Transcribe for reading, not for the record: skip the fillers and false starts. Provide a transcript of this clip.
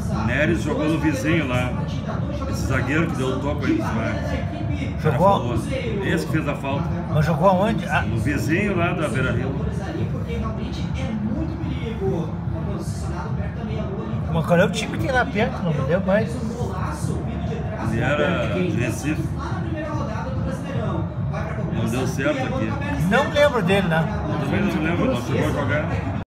O Neres jogou no vizinho lá. Esse zagueiro que deu o toco aí dos mares. Jogou? Esse que fez a falta. Mas jogou aonde? Ah. No vizinho lá da Beira-Rio. Mas qual é o time que tem lá perto? Não me lembro mais. Ele era de Recife. Não deu certo aqui. Não lembro dele, né? Eu também não lembro, não chegou a jogar.